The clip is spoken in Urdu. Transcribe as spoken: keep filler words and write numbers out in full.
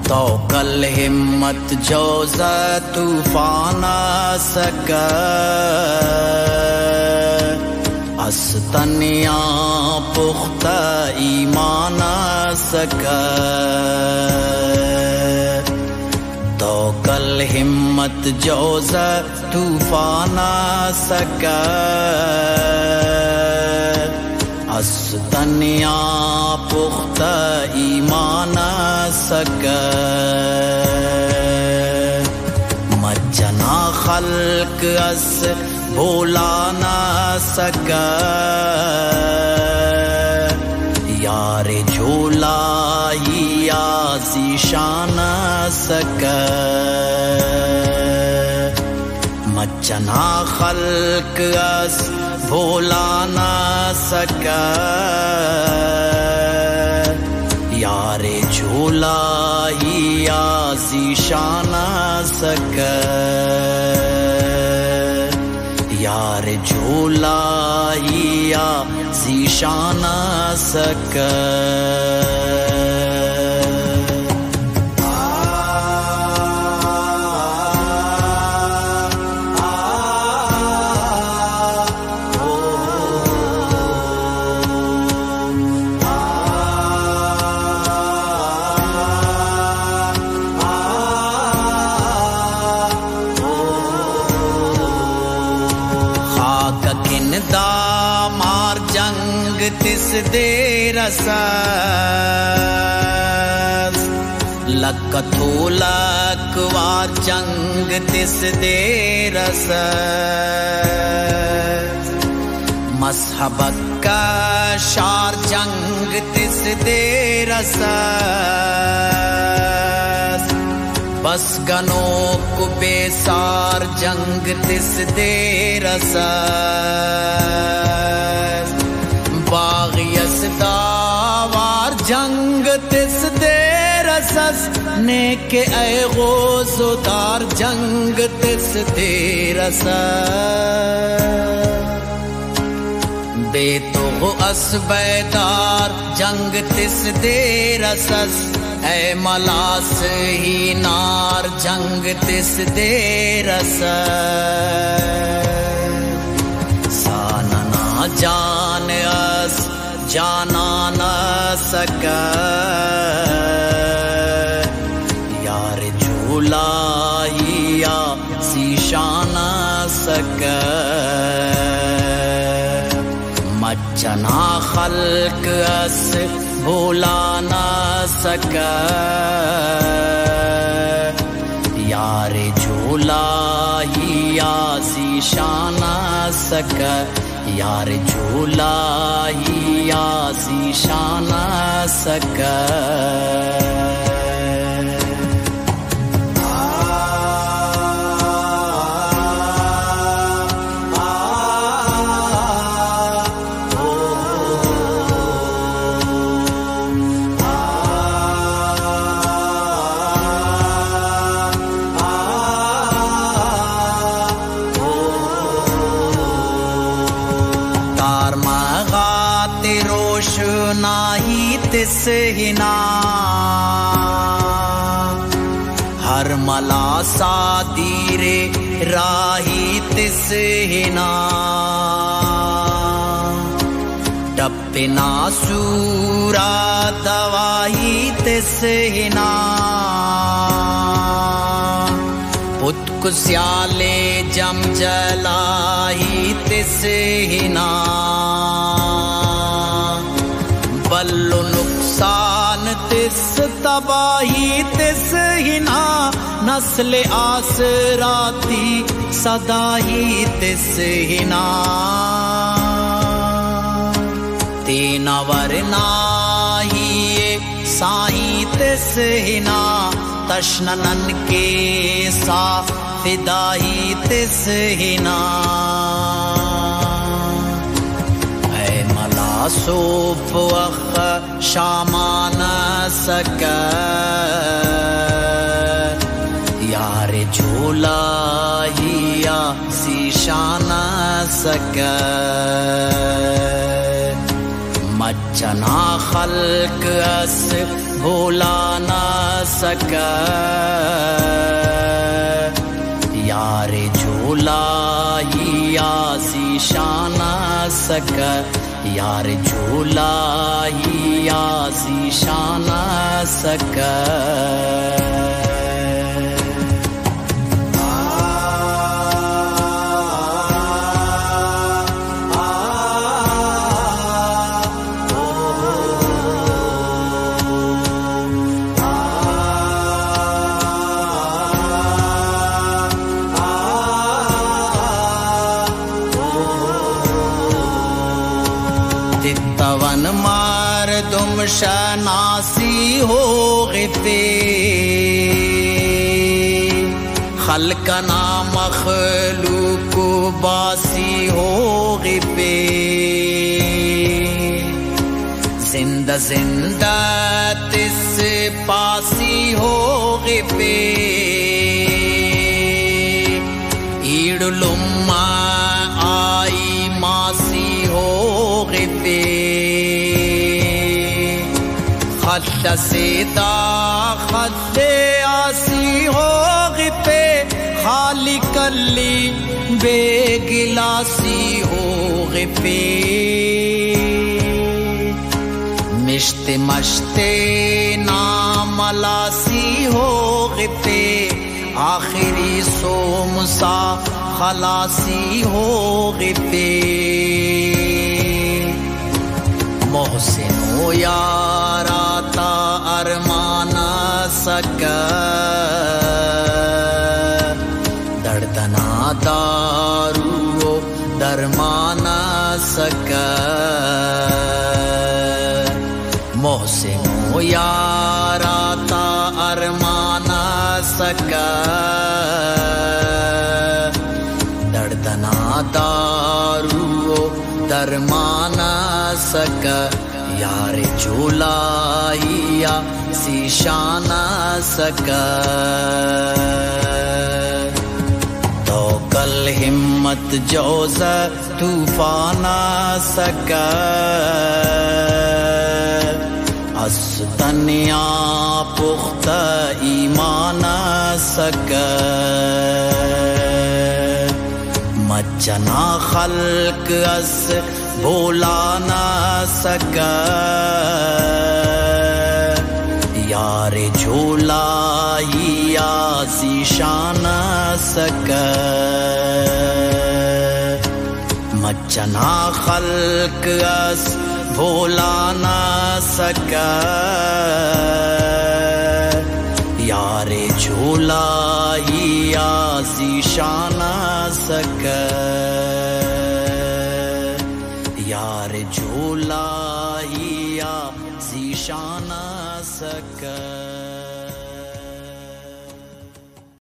تو کل ہمت جوز طوفان سکا استنیا پختہ ایمان سکا تو کل ہمت جوز طوفان سکا استنیا پختہ ایمان سکا مجنا خلق اس بھولا نہ سکا یار جھولا ہی آزیشان سکا مچنا خلق اس بھولا نہ سکا یار جھولا ہی آزیشان سکا یار جھولا ہی آزیشان سکا تس دے رساس لک تھو لک وار جنگ تس دے رساس مذہبک کا شار جنگ تس دے رساس بس گنو کو بے سار جنگ تس دے رساس باغیس داوار جنگ تس دے رسس نیک اے غوث دار جنگ تس دے رسس بے تو اس بیدار جنگ تس دے رسس اے ملاس ہی نار جنگ تس دے رسس ساننا جان اس جانا نہ سکا یار جھولا ہی آزیشان سکا مچنا خلق اس بھولا نہ سکا یار جھولا ہی آزیشان سکا یار جھولا ہی آزیشان سکا روشنائی تس ہنا ہر ملا سادیرے راہی تس ہنا ٹپنا سورا دوائی تس ہنا پت کو سیالے جم جلائی تس ہنا بلو نقصان تس تباہی تس ہنا نسل آسراتی صدائی تس ہنا تین ورنا ہی سائی تس ہنا تشننن کے سا فدائی تس ہنا سوف وخ شامان سکا یار جھولا ہی آزیشان سکا مچنا خلق اس بھولا نہ سکا یار جھولا ہی آسی شان سکا یار جھولا ہی آسی شان سکا تون مردم شناسی ہو غفے خلقنا مخلوق باسی ہو غفے زندہ زندہ تس پاسی ہو غفے ایڑ لما آئی ماسی ہو غفے خط سیدہ خط آسی ہو غفے خالی کلی بے گلاسی ہو غفے مشت مشت ناملاسی ہو غفے آخری سوم سا خلاصی ہو غفے محسن و یارا تا ارمان سکا دردنا دارو درمان سکا محسن و یارا تا ارمان سکا دردنا دارو درمان سکا یار جھولا ہیا سی شان سکا تو کل ہمت جوز طوفان سکا اس دنیا پخت ایمان سکا مجنا خلق اس بولا نہ سکا یار جھولا ہی آسی شان سکا مجنا خلق اس بولا نہ سکا یار جھولا ہی آسی شان سکا یار جھولا ہی آسی شان سکا